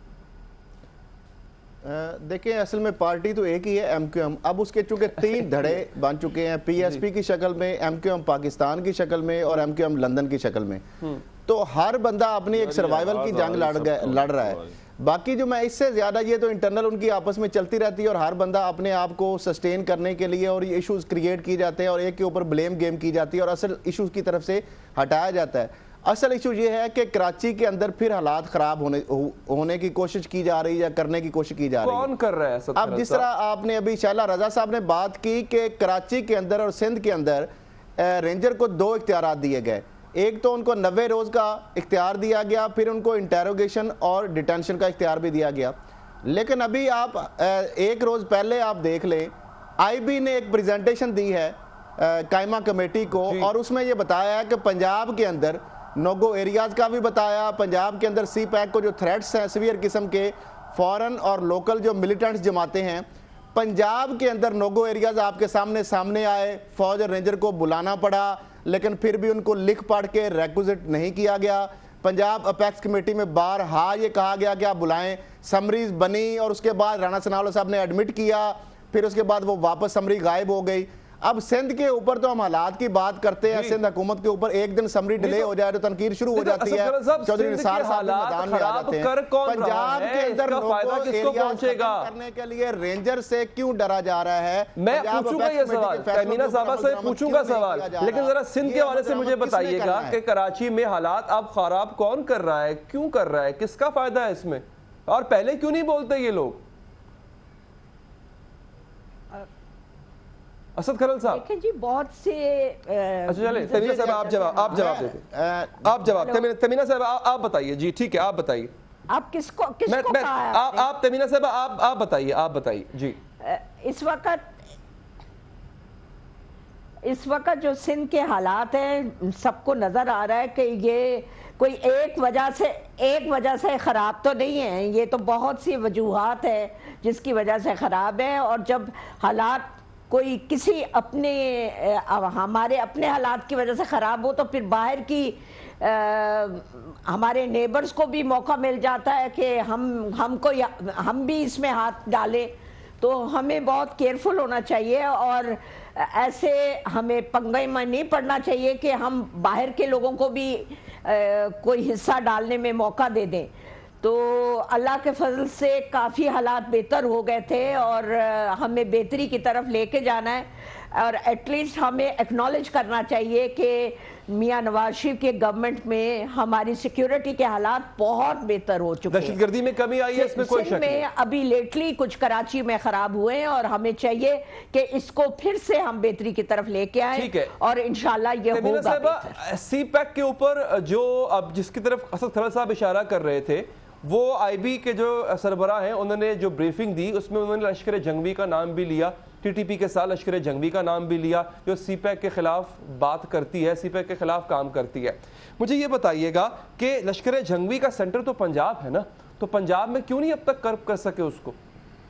دیکھیں اصل میں پارٹی تو ایک ہی ہے, ایم کیو ایم. اب اس کے چونکہ 3 دھڑے بن چکے ہیں, پی ایس پی کی شکل میں, ایم کیو ایم پاکستان کی شکل میں, اور ایم کیو ایم لندن کی شکل میں. تو ہر بندہ اپنی ایک سروائیول کی جنگ لڑ رہا ہے. باقی جو میں اس سے زیادہ, یہ تو انٹرنل ان کی آپس میں چلتی رہتی ہے, اور ہر بندہ اپنے آپ کو سسٹین کرنے کے لیے, اور یہ ایشوز کریٹ کی جاتے ہیں اور ایک کے اوپر بلیم گیم کی جاتی ہے اور اصل ایشوز کی طرف سے ہٹایا جاتا ہے. اصل ایشو یہ ہے کہ کراچی کے اندر پھر حالات خراب ہونے کی کوشش کی جا رہی ہے, یا کرنے کی کوشش کی جا رہی ہے. کون کر رہا ہے؟ اب جس طرح آپ نے ابھی شاہلا رضا صاحب نے بات کی کہ کراچی کے اندر اور سندھ کے اندر رینجر کو 2 اختیارات دیے گئے, ایک تو ان کو 90 روز کا اختیار دیا گیا, پھر ان کو انٹیروگیشن اور ڈیٹینشن کا اختیار بھی دیا گیا. لیکن ابھی آپ 1 روز پہلے آپ دیکھ لیں, آئی بی نے ایک پریزنٹیشن دی ہے قائمہ کمیٹی کو, اور اس میں یہ بتایا ہے کہ پنجاب کے اندر نوگو ایریاز کا بھی بتایا, پنجاب کے اندر سی پیک کو جو تھریٹس ہیں سیویئر قسم کے, فورن اور لوکل جو ملیٹنٹس جماعتیں ہیں, پنجاب کے اندر نوگو ایریاز آپ کے سامنے آئے, فوج اور رینجر کو بلانا پڑا, لیکن پھر بھی ان کو لکھ پڑھ کے ریکوزٹ نہیں کیا گیا. پنجاب اپیکس کمیٹی میں بارہا یہ کہا گیا کہ آپ بلائیں, سمریز بنی, اور اس کے بعد رانا ثناءاللہ صاحب نے ایڈمٹ کیا, پھر اس کے بعد وہ واپس سمری غائب ہو گئی. اب سندھ کے اوپر تو ہم حالات کی بات کرتے ہیں, سندھ حکومت کے اوپر ایک دن سمری ڈیلے ہو جائے تو تنقید شروع ہو جاتی ہے, چودھری نثار صاحب میدان میں آ جاتے ہیں. پنجاب کے اندر نوگو ایریاز ختم کرنے کے لیے رینجر سے کیوں ڈرا جا رہا ہے؟ میں پوچھوں گا یہ سوال, تہمینہ صاحبہ سے پوچھوں گا سوال, لیکن ذرا سندھ کے حوالے سے مجھے بتائیے گا کہ کراچی میں حالات اب خراب کون کر رہا ہے, کیوں کر رہا ہے, کس کا فائدہ ہے اس میں, اور پہلے کیوں نہیں بولتے یہ لوگ؟ اسد کھرل صاحب دیکھیں جی, بہت سے اچھا چلے تہمینہ صاحب آپ جواب دیتے, آپ جواب, تہمینہ صاحب آپ بتائیے. جی ٹھیک ہے, آپ بتائیے. آپ کس کو کہا ہے آپ تہمینہ صاحب آپ بتائیے. جی اس وقت جو سندھ کے حالات ہیں, سب کو نظر آ رہا ہے کہ یہ کوئی ایک وجہ سے خراب تو نہیں ہے, یہ تو بہت سی وجوہات ہیں جس کی وجہ سے خراب ہے. اور جب حالات کوئی کسی ہمارے اپنے حالات کی وجہ سے خراب ہو, تو پھر باہر کی ہمارے نیبرز کو بھی موقع مل جاتا ہے کہ ہم بھی اس میں ہاتھ ڈالیں. تو ہمیں بہت کیئرفل ہونا چاہیے, اور ایسے ہمیں پنگے میں نہیں پڑنا چاہیے کہ ہم باہر کے لوگوں کو بھی کوئی حصہ ڈالنے میں موقع دے دیں. تو اللہ کے فضل سے کافی حالات بہتر ہو گئے تھے, اور ہمیں بہتری کی طرف لے کے جانا ہے, اور ایٹ لیسٹ ہمیں ایکنالج کرنا چاہیے کہ میاں نواز شریف کے گورنمنٹ میں ہماری سیکیورٹی کے حالات بہت بہتر ہو چکے ہیں. دہشت گردی میں کمی آئی ہے, اس میں کوئی شک نہیں. ابھی لیٹلی کچھ کراچی میں خراب ہوئے ہیں, اور ہمیں چاہیے کہ اس کو پھر سے ہم بہتری کی طرف لے کے آئیں, اور انشاءاللہ یہ ہوگا. سی پیک کے اوپر جو اب جس کی طرف اسد کھرل صاحب اشارہ کر رہے تھے, وہ آئی بی کے جو سربراہ ہیں, انہوں نے جو بریفنگ دی اس میں انہوں نے لشکر جنگوی کا نام بھی لیا, ٹی ٹی پی کے ساتھ لشکر جنگوی کا نام بھی لیا, جو سی پیک کے خلاف بات کرتی ہے, سی پیک کے خلاف کام کرتی ہے. مجھے یہ بتائیے گا کہ لشکر جنگوی کا سینٹر تو پنجاب ہے نا, تو پنجاب میں کیوں نہیں اب تک کرب کر سکے اس کو؟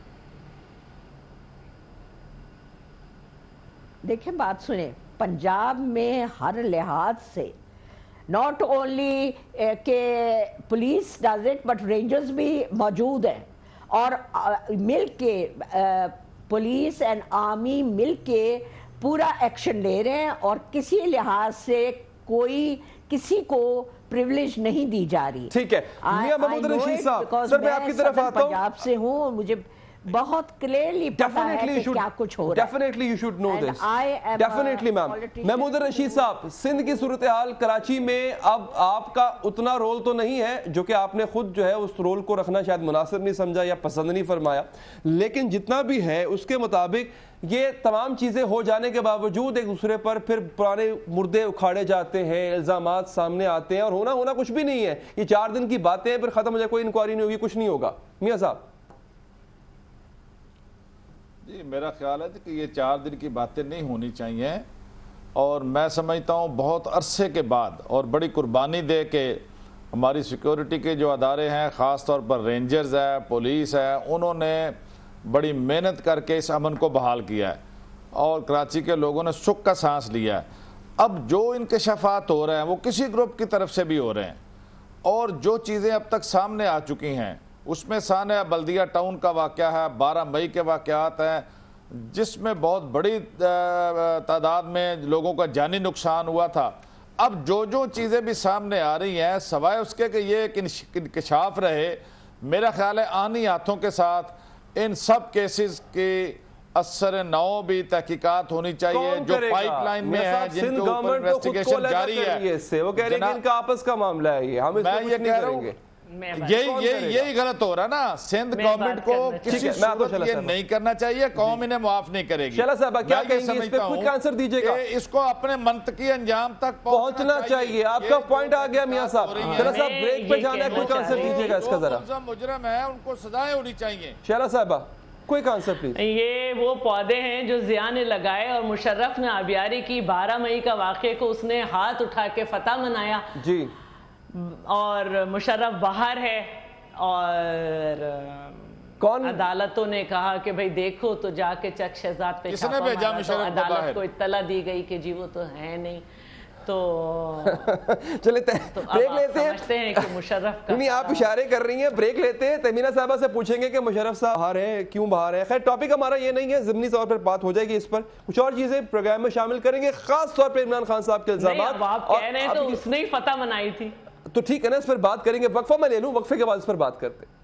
دیکھیں بات سنیں, پنجاب میں ہر لحاظ سے not only کہ police does it, but rangers بھی موجود ہیں, اور مل کے پولیس اینڈ آرمی مل کے پورا ایکشن لے رہے ہیں, اور کسی لحاظ سے کوئی کسی کو پریولیج نہیں دی جا رہی. ٹھیک ہے, میاں محمود رشید صاحب, سر میں آپ کی طرف آتا ہوں. پنجاب سے ہوں, مجھے بہت کلیئرلی پتا ہے کہ کیا کچھ ہو رہا ہے. Definitely you should know this. Definitely ma'am. Mahmood Rashid صاحب, سندھ کی صورتحال کراچی میں اب آپ کا اتنا رول تو نہیں ہے, جو کہ آپ نے خود جو ہے اس رول کو رکھنا شاید مناسب نہیں سمجھا یا پسند نہیں فرمایا, لیکن جتنا بھی ہے اس کے مطابق یہ تمام چیزیں ہو جانے کے باوجود ایک دوسرے پر پھر پرانے مردے اکھاڑے جاتے ہیں, الزامات سامنے آتے ہیں, اور ہونا کچھ بھی نہیں ہے. یہ 4 دن کی باتیں ہیں, پھر ختم ہو جائے, کوئی انکوائری نہیں ہوگی, کچھ نہیں ہوگا. میاں صاحب جی, میرا خیال ہے کہ یہ 4 دن کی باتیں نہیں ہونی چاہیے, اور میں سمجھتا ہوں بہت عرصے کے بعد اور بڑی قربانی دے کے ہماری سیکیورٹی کے جو ادارے ہیں, خاص طور پر رینجرز ہے, پولیس ہے, انہوں نے بڑی محنت کر کے اس امن کو بحال کیا ہے, اور کراچی کے لوگوں نے سکھ کا سانس لیا ہے. اب جو انکشافات ہو رہے ہیں وہ کسی گروپ کی طرف سے بھی ہو رہے ہیں, اور جو چیزیں اب تک سامنے آ چکی ہیں اس میں ثانیہ بلدیہ ٹاؤن کا واقعہ ہے, 12 مئی کے واقعات ہیں جس میں بہت بڑی تعداد میں لوگوں کا جانی نقصان ہوا تھا. اب جو چیزیں بھی سامنے آ رہی ہیں, سوائے اس کے کہ یہ ایک انکشاف رہے, میرا خیال ہے آنی ہاتھوں کے ساتھ ان سب کیسز کی اثر نو بھی تحقیقات ہونی چاہیے جو پائپ لائن میں ہیں, جن کے اوپر انویسٹیگیشن جاری ہے. وہ کہہ رہے ہیں کہ ان کا آپس کا معاملہ ہے, یہ ہم اس میں کچھ نہیں کریں گے. یہی غلط ہو رہا ہے نا. سندھ گورنمنٹ کو کسی صورت یہ نہیں کرنا چاہیے, قوم انہیں معاف نہیں کرے گی. شیلا صاحبہ کیا کہیں گے اس پہ, کوئی آنسر دیجئے گا. اس کو اپنے منطقی انجام تک پہنچنا چاہیے. آپ کا پوائنٹ آ گیا میاں صاحب. شیلا صاحب بریک پہ جانا ہے, کوئی آنسر دیجئے گا اس کا ذرا. جو مجرم ہیں ان کو سزائیں ہونی چاہیے. شیلا صاحبہ کوئی آنسر پلیز. یہ وہ پودے ہیں جو ضیاء نے لگائے, اور مشرف نے آبیاری کی 12 مئی کا واقعے کو اس نے ہاتھ اٹھا کے فتح منایا. جی, اور مشرف باہر ہے, اور کون عدالتوں نے کہا کہ بھئی دیکھو تو جا کے چک شہزاد پہ چھاپا مارا, تو عدالت کو اطلاع دی گئی کہ جی وہ تو ہے نہیں. تو چلے بریک لیتے ہیں. سمجھتے ہیں کہ مشرف کا نہیں, آپ اشارے کر رہی ہیں, بریک لیتے ہیں. تہمینہ صاحبہ سے پوچھیں گے کہ مشرف صاحب باہر ہیں, کیوں باہر ہیں. خیر ٹاپک ہمارا یہ نہیں ہے, ضمنی طور پر بات ہو جائے گی اس پر, کچھ اور چیزیں پروگرام میں شامل کریں گے, خاص طور پر عمران خان صاحب کے الزامات. آپ کہہ رہے ہیں تو اس نے ہی فتح منائی تھی, تو ٹھیک ہے نا, اس پر بات کریں گے. وقفہ میں لے لوں, وقفے کے بعد اس پر بات کرتے ہیں.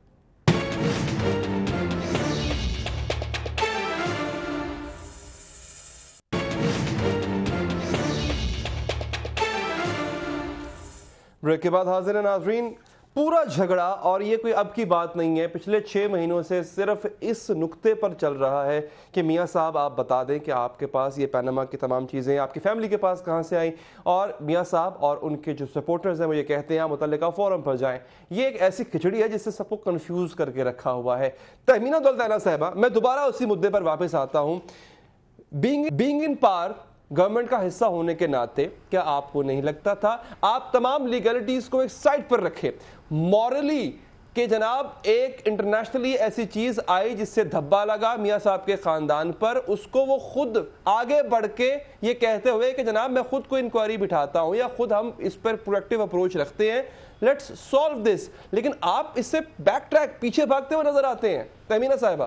بریک کے بعد حاضر ہیں ناظرین. پورا جھگڑا, اور یہ کوئی اب کی بات نہیں ہے, پچھلے 6 مہینوں سے صرف اس نقطے پر چل رہا ہے کہ میاں صاحب آپ بتا دیں کہ آپ کے پاس یہ پیناما کی تمام چیزیں آپ کی فیملی کے پاس کہاں سے آئیں, اور میاں صاحب اور ان کے جو سپورٹرز ہیں وہ یہ کہتے ہیں آپ متعلقہ فورم پر جائیں. یہ ایک ایسی کھچڑی ہے جس سے سب کو کنفیوز کر کے رکھا ہوا ہے. تہمینہ دولتانہ صاحبہ, میں دوبارہ اسی مدعے پر واپس آتا ہوں. بینگ ان پار گورنمنٹ کا حصہ ہونے کے ناطے, کیا آپ کو نہیں لگتا تھا آپ تمام لیگلٹیز کو ایک سائٹ پر رکھیں مورلی, کہ جناب ایک انٹرنیشنلی ایسی چیز آئی جس سے دھبا لگا میاں صاحب کے خاندان پر, اس کو وہ خود آگے بڑھ کے یہ کہتے ہوئے کہ جناب میں خود کو انکوائری بٹھاتا ہوں, یا خود ہم اس پر پرویکٹیو اپروچ رکھتے ہیں, لیٹس سالو دس. لیکن آپ اس سے بیک ٹریک, پیچھے بھاگتے ہوئے نظر آتے ہیں. تہمینہ صاحبہ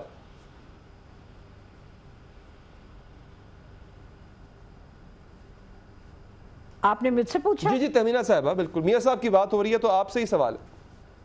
آپ نے مجھ سے پوچھا؟ جی تہمینہ صاحبہ بالکل, میاں صاحب کی بات ہو رہی ہے تو آپ سے ہی سوال ہے.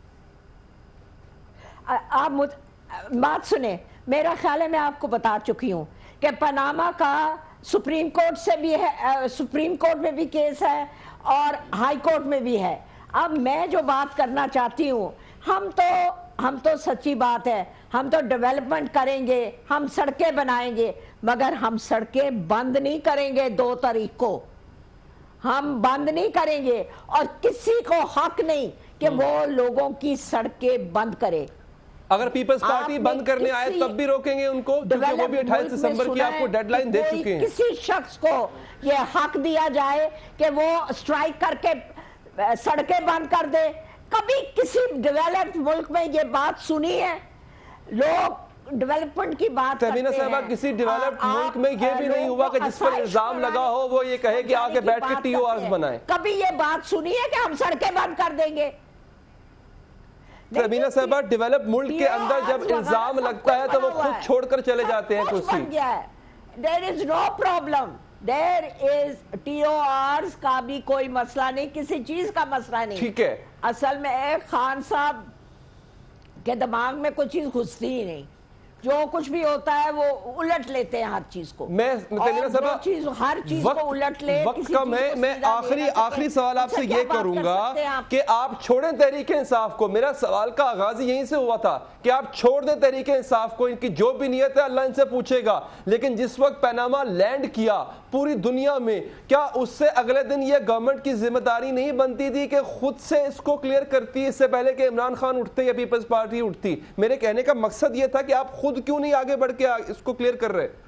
آپ بات سنیں, میرا خیال ہے میں آپ کو بتا چکی ہوں کہ پاناما کا سپریم کورٹ سے بھی ہے, سپریم کورٹ میں بھی کیس ہے اور ہائی کورٹ میں بھی ہے. اب میں جو بات کرنا چاہتی ہوں, ہم تو سچی بات ہے, ہم تو ڈیولپمنٹ کریں گے, ہم سڑکیں بنائیں گے, مگر ہم سڑکیں بند نہیں کریں گے. 2 تاریخ کو ہم بند نہیں کریں گے, اور کسی کو حق نہیں کہ وہ لوگوں کی سڑکیں بند کرے. اگر پیپلز پارٹی بند کرنے آئے تب بھی روکیں گے ان کو, کیونکہ وہ بھی 28 دسمبر کی آپ کو ڈیڈ لائن دے چکے ہیں. کسی شخص کو یہ حق دیا جائے کہ وہ اسٹرائک کر کے سڑکیں بند کر دے؟ کبھی کسی ڈیولپڈ ملک میں یہ بات سنی ہے؟ لوگ ڈیولپمنٹ کی بات کرتے ہیں. تہمینہ صاحبہ کسی ڈیولپڈ ملک میں یہ بھی نہیں ہوا کہ جس پر الزام لگا ہو وہ یہ کہے کہ آگے بیٹھ کے ٹی او آرز بنائیں. کبھی یہ بات سنی ہے کہ ہم سڑکیں بند کر دیں گے؟ تہمینہ صاحبہ ڈیولپ ملک کے اندر جب الزام لگتا ہے تو وہ خود چھوڑ کر چلے جاتے ہیں کرسی. There is no problem. There is TORs کا بھی کوئی مسئلہ نہیں, کسی چیز کا مسئلہ نہیں. ٹھیک ہے, اصل میں خان صاحب کے دماغ میں کوئی چیز گھستی ہی نہیں. جو کچھ بھی ہوتا ہے وہ الٹ لیتے ہیں ہر چیز کو. میں ہر چیز کو الٹ لے. وقت کا میں آخری سوال آپ سے یہ کروں گا کہ آپ چھوڑیں تحریک انصاف کو. میرا سوال کا آغاز یہیں سے ہوا تھا کہ آپ چھوڑ دیں تحریک انصاف کو, ان کی جو بھی نیت ہے اللہ ان سے پوچھے گا. لیکن جس وقت پیناما لینڈ کیا پوری دنیا میں, کیا اس سے اگلے دن یہ گورنمنٹ کی ذمہ داری نہیں بنتی تھی کہ خود سے اس کو کلیئر کرتی, اس سے پہلے کہ عمران خان اٹھتے یا پیپلز پارٹی اٹھتی؟ میرے کہنے کا مقصد یہ تھا کہ آپ خود کیوں نہیں آگے بڑھ کے اس کو کلیئر کر رہے؟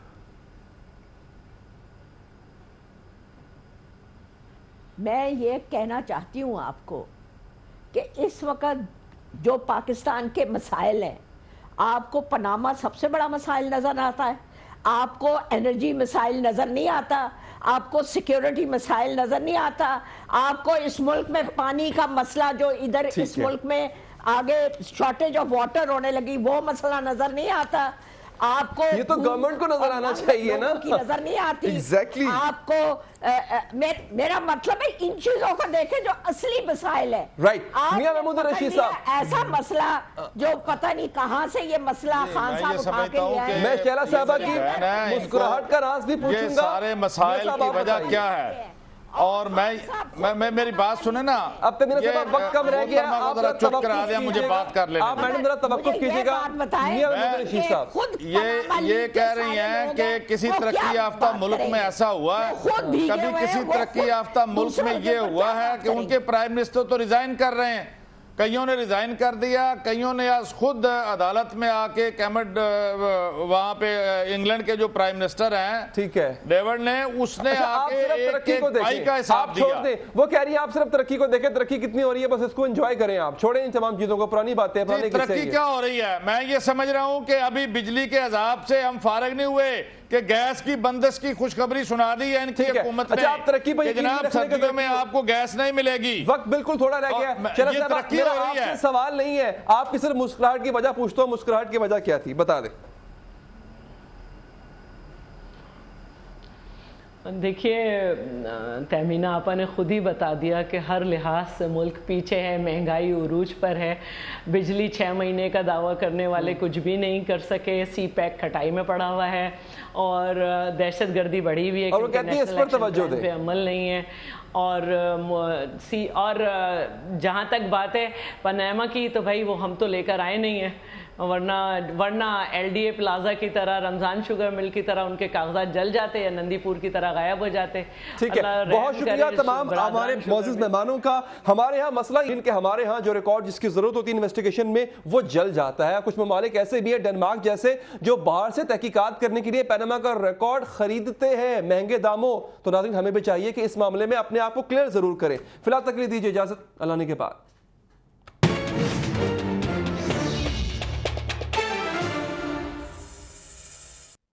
میں یہ کہنا چاہتی ہوں آپ کو کہ اس وقت جو پاکستان کے مسائل ہیں, آپ کو پاناما سب سے بڑا مسائل نظر آتا ہے, آپ کو انرجی مسائل نظر نہیں آتا, آپ کو سیکیورٹی مسائل نظر نہیں آتا, آپ کو اس ملک میں پانی کا مسئلہ جو ادھر اس ملک میں آگے شارٹیج آف واٹر ہونے لگی وہ مسئلہ نظر نہیں آتا, آپ کو یہ تو گورنمنٹ کو نظر آنا چاہیے نا, کی نظر نہیں آتی. ایگزیکٹلی آپ کو میرا مطلب ہے ان چیزوں کو دیکھیں جو اصلی مسائل ہے. رائٹ. میاں محمود رشید صاحب, ایسا مسئلہ جو پتہ نہیں کہاں سے یہ مسئلہ خان صاحب اٹھا کے لے آئے. میں شیلا صاحبہ کی مسکراہٹ کا راز بھی پوچھوں گا, یہ سارے مسائل کی وجہ کیا ہے, اور میں میری بات سنیں نا. اب تیمینہ صاحب وقت کم رہ گیا, آپ ذرا چپ کرا دیا, مجھے بات کر لینے. آپ میڈم ذرا توقف کیجئے گا. میاں محمود رشید صاحب یہ کہہ رہی ہیں کہ کسی ترقی یافتہ ملک میں ایسا ہوا ہے, کبھی کسی ترقی یافتہ ملک میں یہ ہوا ہے کہ ان کے پرائم منسٹر تو ریزائن کر رہے ہیں, کئیوں نے ریزائن کر دیا, کئیوں نے آج خود عدالت میں آ کے کیمڈ وہاں پہ انگلینڈ کے جو پرائم منسٹر ہیں, ٹھیک ہے, ڈیوڈ نے, اس نے آ کے ایک بھائی کا حساب دیا. وہ کہہ رہی ہیں آپ صرف ترقی کو دیکھیں, ترقی کتنی ہو رہی ہے بس اس کو انجوائے کریں, آپ چھوڑیں ان تمام چیزوں کو, پرانی باتیں. ترقی کیا ہو رہی ہے, میں یہ سمجھ رہا ہوں کہ ابھی بجلی کے عذاب سے ہم فارغ نہیں ہوئے کہ گیس کی بندش کی خوشخبری سنا دی ہے ان کی حکومت نے. آپ ترقی پر جناب سردیوں میں آپ کو گیس نہیں ملے گی. وقت بالکل تھوڑا رہ گیا. یہ ترقی ہو رہی ہے. سوال نہیں ہے, آپ کی صرف مسکراہٹ کی وجہ پوچھتا ہوں, مسکراہٹ کی وجہ کیا تھی بتا دیں. دیکھیے تہمینہ آپا نے خود ہی بتا دیا کہ ہر لحاظ سے ملک پیچھے ہے, مہنگائی عروج پر ہے, بجلی 6 مہینے کا دعویٰ کرنے والے کچھ بھی نہیں کر سکے, سی پیک کھٹائی میں پڑا ہوا ہے, اور دہشت گردی بڑھی ہوئی ہے کیونکہ نیشنل ایکشن پلان پہ عمل نہیں ہے. اور جہاں تک بات ہے پاناما کی, تو بھائی وہ ہم تو لے کر آئے نہیں ہیں, ورنہ ایل ڈی اے پلازا کی طرح, رمضان شوگر مل کی طرح ان کے کاغذات جل جاتے یا نندی پور کی طرح غائب ہو جاتے. ٹھیک ہے, بہت شکریہ تمام ہمارے معزز مہمانوں کا. ہمارے ہاں مسئلہ ان کے ہمارے ہاں جو ریکارڈ جس کی ضرورت ہوتی ہے انویسٹیگیشن میں وہ جل جاتا ہے. کچھ ممالک ایسے بھی ہیں, ڈنمارک جیسے, جو باہر سے تحقیقات کرنے کے لیے پیناما کا ریکارڈ خریدتے ہیں مہنگے داموں. تو ناظرین ہمیں بھی چاہیے کہ اس معاملے میں اپنے آپ کو کلیئر ضرور کریں. فی الحال تک لیے دیجیے اجازت, اللہ نے کے بعد.